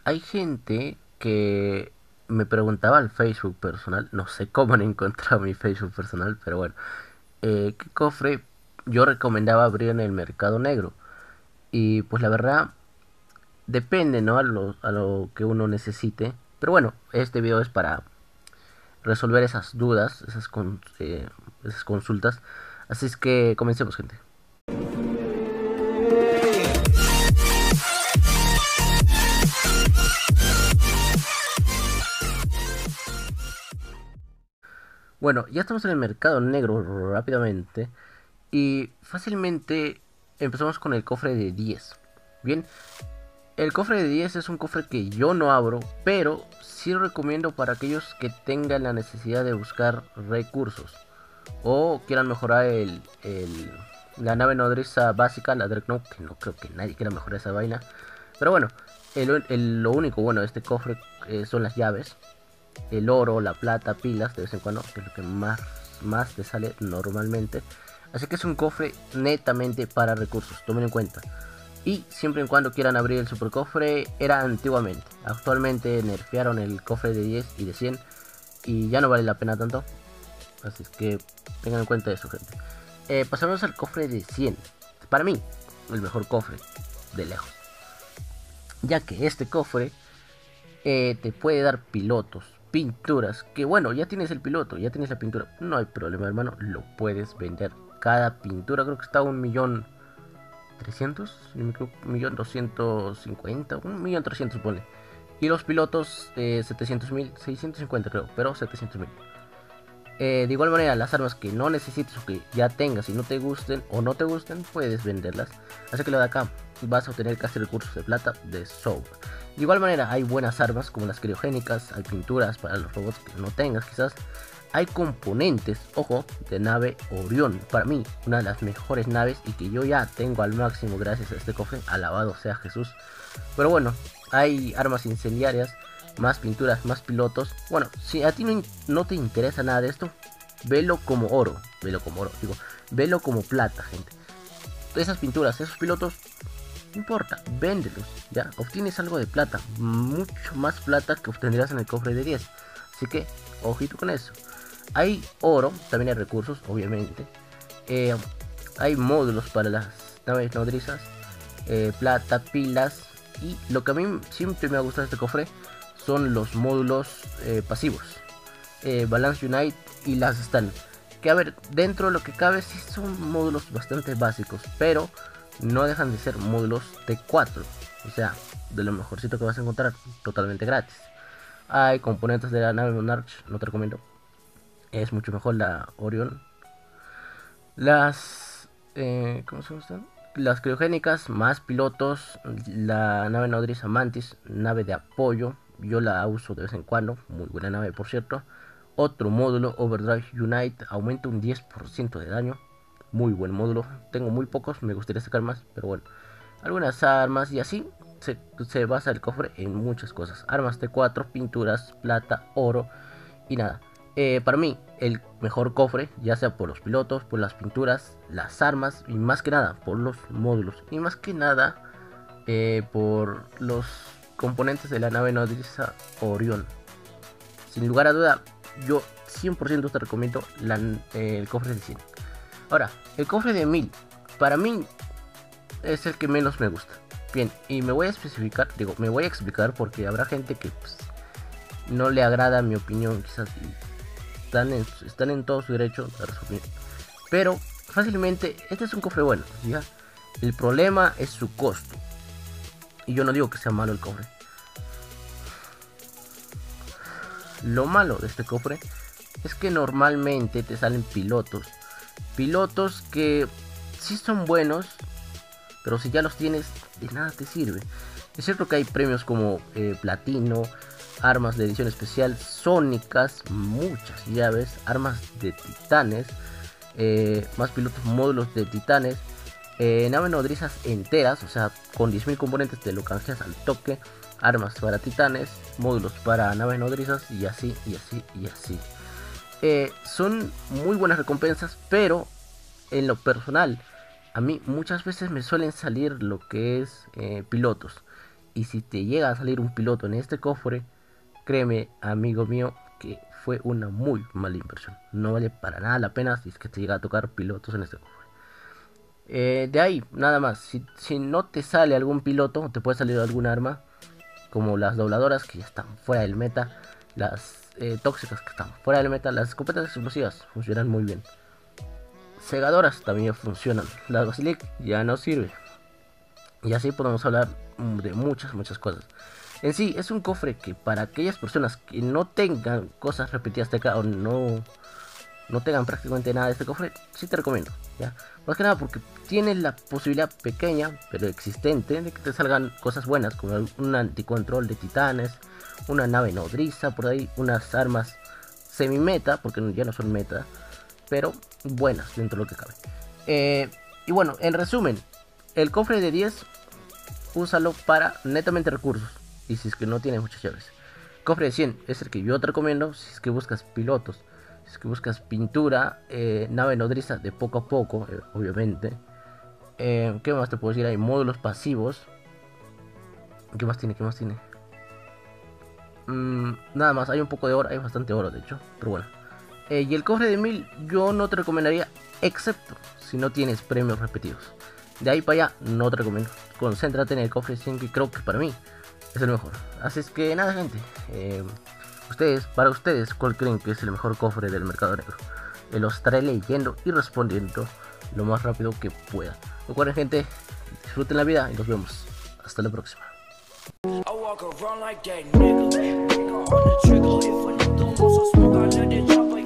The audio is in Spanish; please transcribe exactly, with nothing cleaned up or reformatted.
hay gente que me preguntaba al Facebook personal, no sé cómo han encontrado mi Facebook personal, pero bueno, eh, ¿qué cofre yo recomendaba abrir en el mercado negro? Y pues la verdad, depende, ¿no? A lo, a lo que uno necesite. Pero bueno, este video es para resolver esas dudas, esas, con, eh, esas consultas. Así es que comencemos, gente. Bueno, ya estamos en el mercado negro rápidamente. Y fácilmente empezamos con el cofre de diez. Bien, el cofre de diez es un cofre que yo no abro, pero sí recomiendo para aquellos que tengan la necesidad de buscar recursos o quieran mejorar el, el- la nave nodriza básica, la Dreadnought, que no creo que nadie quiera mejorar esa vaina. Pero bueno, el- el- lo único bueno de este cofre eh, son las llaves, el oro, la plata, pilas de vez en cuando, que es lo que más, más te sale normalmente. Así que es un cofre netamente para recursos, tomen en cuenta. Y siempre y cuando quieran abrir el super cofre, era antiguamente. Actualmente nerfearon el cofre de diez y de cien y ya no vale la pena tanto. Así es que tengan en cuenta eso, gente. Eh, pasamos al cofre de cien. Para mí, el mejor cofre, de lejos. Ya que este cofre eh, te puede dar pilotos, pinturas. Que bueno, ya tienes el piloto, ya tienes la pintura. No hay problema, hermano. Lo puedes vender. Cada pintura creo que está a un millón trescientos, si no me equivoco, un millón doscientos cincuenta, un millón trescientos pone. Y los pilotos eh, setecientos mil, seiscientos cincuenta creo, pero setecientos mil. Eh, de igual manera, las armas que no necesites o que ya tengas y no te gusten o no te gusten, puedes venderlas. Así que lo de acá, vas a obtener casi recursos de plata de Soul. De igual manera, hay buenas armas como las criogénicas, hay pinturas para los robots que no tengas quizás. Hay componentes, ojo, de nave Orión. Para mí, una de las mejores naves y que yo ya tengo al máximo gracias a este cofre. Alabado sea Jesús. Pero bueno, hay armas incendiarias, más pinturas, más pilotos. Bueno, si a ti no, no te interesa nada de esto, velo como oro. Velo como oro, digo, velo como plata, gente. Esas pinturas, esos pilotos, no importa, véndelos, ya. Obtienes algo de plata, mucho más plata que obtendrías en el cofre de diez. Así que, ojito con eso. Hay oro, también hay recursos, obviamente. Eh, hay módulos para las naves nodrizas, eh, plata, pilas. Y lo que a mí siempre me ha gustado de este cofre son los módulos eh, pasivos. Eh, Balance Unite y las Stun. Que a ver, dentro de lo que cabe sí son módulos bastante básicos, pero no dejan de ser módulos T cuatro. O sea, de lo mejorcito que vas a encontrar totalmente gratis. Hay componentes de la nave Monarch, no te recomiendo. Es mucho mejor la Orion. Las... Eh, ¿Cómo se llaman? Las criogénicas, más pilotos. La nave nodriza Mantis, nave de apoyo. Yo la uso de vez en cuando. Muy buena nave, por cierto. Otro módulo, Overdrive Unite. Aumenta un diez por ciento de daño. Muy buen módulo. Tengo muy pocos, me gustaría sacar más. Pero bueno. Algunas armas y así. Se, se basa el cofre en muchas cosas. Armas T cuatro, pinturas, plata, oro. Y nada, eh, para mí el mejor cofre, ya sea por los pilotos, por las pinturas, las armas y más que nada por los módulos. Y más que nada eh, por los componentes de la nave nodriza Orión. Sin lugar a duda, yo cien por ciento te recomiendo la, eh, el cofre de cien. Ahora, el cofre de mil, para mí es el que menos me gusta. Bien, y me voy a especificar, digo, me voy a explicar porque habrá gente que pues, no le agrada mi opinión, quizás están en, están en todo su derecho de resumir. Pero fácilmente, este es un cofre bueno, ¿ya? El problema es su costo. Y yo no digo que sea malo el cofre. Lo malo de este cofre es que normalmente te salen pilotos. Pilotos que sí son buenos, pero si ya los tienes, de nada te sirve. Es cierto que hay premios como eh, platino, armas de edición especial, sónicas, muchas llaves, armas de titanes, eh, más pilotos, módulos de titanes, eh, naves nodrizas enteras, o sea, con diez mil componentes te lo canjeas al toque, armas para titanes, módulos para naves nodrizas y así, y así, y así. Eh, son muy buenas recompensas, pero en lo personal, a mí muchas veces me suelen salir lo que es eh, pilotos. Y si te llega a salir un piloto en este cofre, créeme, amigo mío, que fue una muy mala inversión. No vale para nada la pena si es que te llega a tocar pilotos en este cofre. Eh, de ahí, nada más. Si, si no te sale algún piloto, te puede salir algún arma, como las dobladoras que ya están fuera del meta, las eh, tóxicas que están fuera del meta, las escopetas explosivas funcionan muy bien. Segadoras también funcionan. La Basilic ya no sirve. Y así podemos hablar de muchas, muchas cosas. En sí, es un cofre que para aquellas personas que no tengan cosas repetidas de acá o no, no tengan prácticamente nada de este cofre, sí te recomiendo, ¿ya? Más que nada porque tiene la posibilidad pequeña, pero existente, de que te salgan cosas buenas, como un anticontrol de titanes, una nave nodriza, por ahí, unas armas semi-meta, porque ya no son meta, pero buenas dentro de lo que cabe. Eh, y bueno, en resumen, el cofre de diez, úsalo para netamente recursos. Y si es que no tienes muchas llaves. Cofre de cien es el que yo te recomiendo si es que buscas pilotos. Si es que buscas pintura, eh, nave nodriza de poco a poco, eh, obviamente. Eh, ¿Qué más te puedo decir? Hay módulos pasivos. ¿Qué más tiene? ¿Qué más tiene? Mm, nada más, hay un poco de oro, hay bastante oro de hecho. Pero bueno. Eh, y el cofre de mil yo no te recomendaría, excepto si no tienes premios repetidos. De ahí para allá no te recomiendo. Concéntrate en el cofre cien, que creo que para mí es el mejor. Así es que nada, gente, eh, ustedes, para ustedes, ¿cuál creen que es el mejor cofre del mercado negro? Eh, lo estaré leyendo y respondiendo lo más rápido que pueda. Recuerden, gente, disfruten la vida y nos vemos hasta la próxima. I